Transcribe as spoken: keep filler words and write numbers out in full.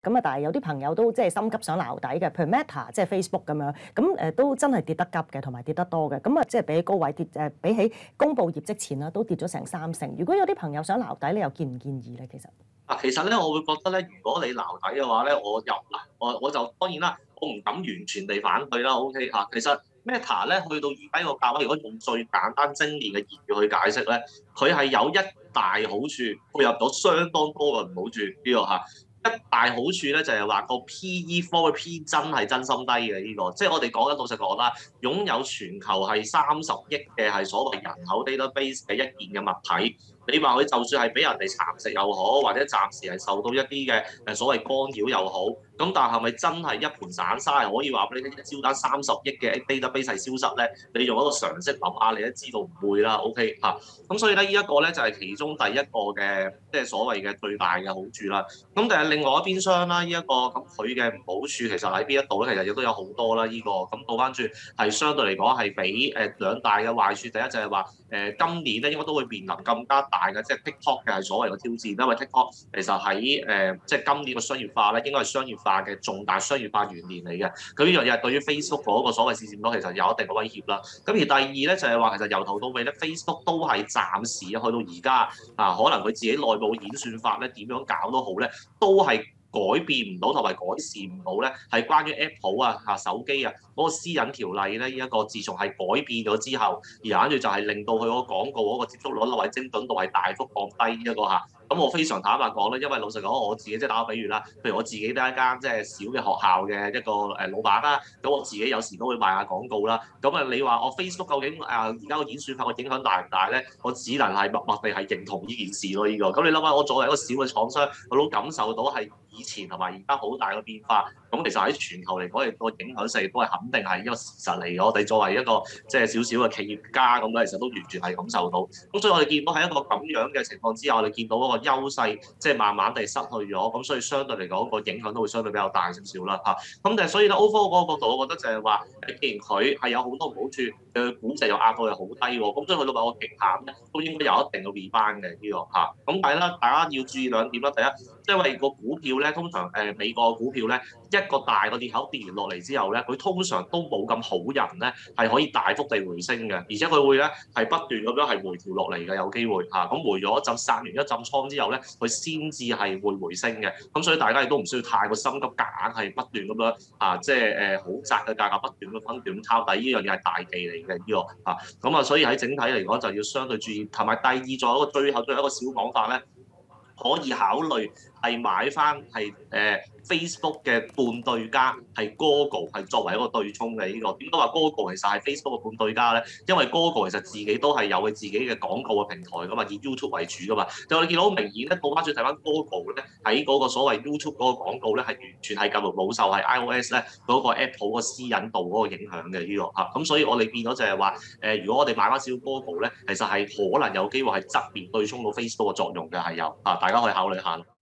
咁啊，但係有啲朋友都即係心急想撈底嘅，譬如 Meta 即係 Facebook 咁樣，咁誒都真係跌得急嘅，同埋跌得多嘅。咁啊，即係比起高位跌誒，比起公佈業績前啦，都跌咗成三成。如果有啲朋友想撈底，你又建唔建議咧？其實啊，其實咧，我會覺得咧，如果你撈底嘅話咧，我又嗱，我我就當然啦，我唔敢完全地反對啦。OK 嚇，其實 Meta 咧去到而家個價位，如果用最簡單精煉嘅言語去解釋咧，佢係有一大好處，配合到相當多嘅唔好處呢個嚇。一大好處咧就係話個 P E forward P 真係真心低嘅呢個，即係我哋講緊老實講啦，擁有全球係三十億嘅係所謂人口 database 嘅一件嘅物體，你話佢就算係俾人哋蠶食又好，或者暫時係受到一啲嘅誒所謂干擾又好，咁但係係咪真係一盤散沙係可以話俾你聽一招單三十億嘅 database 係消失咧？你用一個常識諗下，你都知道唔會啦。OK 嚇，咁所以咧呢一個咧就係其中第一個嘅即係所謂嘅最大嘅好處啦。咁但係另外一邊廂啦，呢、這、一個咁佢嘅唔好處其實喺邊一度咧？其實亦都有好多啦。呢、這個咁倒翻轉係相對嚟講係比誒兩大嘅壞處。第一就係話誒今年咧應該都會面臨更加大嘅即係 TikTok 嘅係所謂嘅挑戰，因為 TikTok 其實喺誒、呃、即係今年嘅商業化咧，應該係商業化嘅重大商業化元年嚟嘅。佢呢樣嘢對於 Facebook 嗰個所謂市佔率其實有一定嘅威脅啦。咁而第二咧就係話其實由頭到尾咧 Facebook 都係暫時去到而家啊，可能佢自己內部嘅演算法咧點樣搞都好咧，都係改變唔到同埋改善唔到咧，係關於 Apple 啊嚇手機啊嗰、那個私隱條例咧，呢、這、一個自從係改變咗之後，而跟住就係令到佢嗰個廣告嗰個接觸率或者精準度係大幅降低呢一個嚇。咁我非常坦白講咧，因為老實講，我自己即係打個比喻啦，譬如我自己都係一間即係小嘅學校嘅一個誒老闆啦，咁我自己有時都會賣下廣告啦。咁啊，你話我 Facebook 究竟啊而家個演算法個影響大唔大咧？我只能係默默地係認同呢件事咯，呢、這個。咁你諗下，我作為一個小嘅廠商，我都感受到係以前同埋而家好大嘅變化。咁其實喺全球嚟講，個影響性都係肯定係一個事實嚟嘅。我哋作為一個即係少少嘅企業家咁咧，其實都完全係感受到。咁所以我哋見到喺一個咁樣嘅情況之下，我哋見到嗰個優勢即係慢慢地失去咗。咁所以相對嚟講，個影響都會相對比較大少少啦嚇。咁但係所以咧，overall 嗰個角度，我覺得就係話，既然佢係有好多唔好處，嘅估值又壓到又好低喎，咁所以去到某個極限咧，都應該有一定嘅 rebound 嘅呢個嚇。咁但係咧，大家要注意兩點啦。第一，因為個股票咧，通常誒美國嘅股票咧，一個大個裂口跌完落嚟之後咧，佢通常都冇咁好人咧，係可以大幅地回升嘅，而且佢會咧係不斷咁樣係回調落嚟嘅，有機會嚇。咁回咗一陣，殺完一陣倉之後咧，佢先至係會回升嘅。咁所以大家亦都唔需要太過心急，夾硬係不斷咁樣啊，即係誒好窄嘅價格不斷咁分段抄底，呢樣嘢係大忌嚟嘅呢個嚇。咁啊，所以喺整體嚟講就要相對注意。同埋第二，仲有一個最後最後一個小講法咧，可以考慮係買翻係誒 Facebook 嘅半對家，係 Google 係作為一個對沖嘅呢個。點解話 Google 其實係 Facebook 嘅半對家咧？因為 Google 其實自己都係有佢自己嘅廣告嘅平台噶嘛，以 YouTube 為主噶嘛。就我哋見到好明顯咧，倒翻轉睇翻 Google 咧，喺嗰個所謂 YouTube 嗰個廣告咧，係完全係咁冇受係 iOS 咧嗰個 Apple 個私隱度嗰個影響嘅呢個嚇。咁所以我哋變咗就係話誒，如果我哋買翻少 Google 咧，其實係可能有機會係側面對沖到 Facebook 嘅作用嘅係有啊，大家可以考慮下。